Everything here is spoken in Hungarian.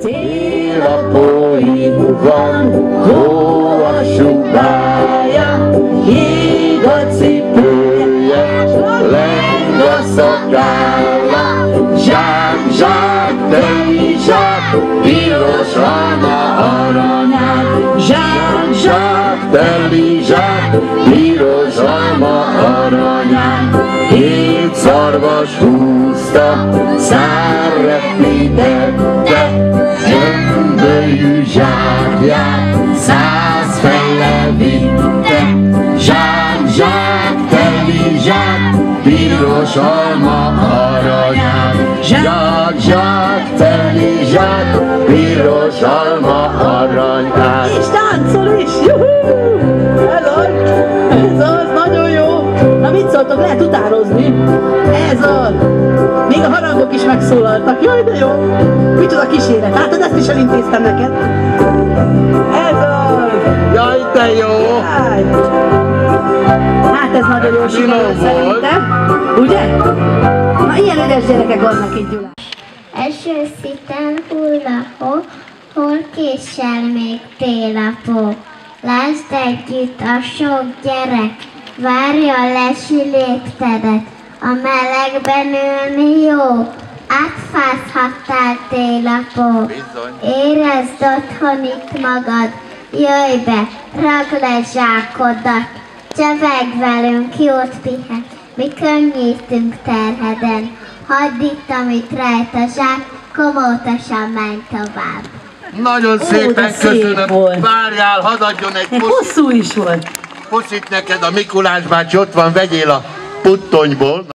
Télapóim van, hó a subája, híg a cipője, leng a szakálla, zsák, zsák, teli zsák, piros alma aranyát, zsák, zsák, teli zsák, piros alma aranyát. Hét szarvas húzta, szárrepítette, gyömbölyű zsákját, 100 fejjel vitte. Zsák, zsák, teli zsák, piros alma aranyát. Zsák, zsák, teli zsák, piros alma aranyát. És táncol is! Juhú! Ez az, nagyon jó! Na mit szóltok, lehet utánozni? Ez az! Még a harangok is megszólaltak, jaj de jó! Micsoda kíséret, látod, ezt is elintéztem neked? Ez az! Jaj, de jó! Jaj. Hát ez nagyon jó sikerült szerintem, ugye? Na ilyen ügyes gyerekek vannak itt, Gyula. Eső sziten hull a hó, hol késsel még tél a pó. Lásd együtt a sok gyerek, várja a lesüléptedet. A melegben ülni jó, átfázhattál télapó. Érezd otthon itt magad, jöjj be, ragd le zsákodat. Csevegj velünk, jót pihen, mi könnyítünk terheden. Hadd itt, amit rejt a zsák, komótosan menj tovább. Nagyon szépen köszönöm. Várjál, hadd adjon egy puszit. Hosszú is volt. Puszit neked, a Mikulás bácsi ott van, vegyél a puttonyból.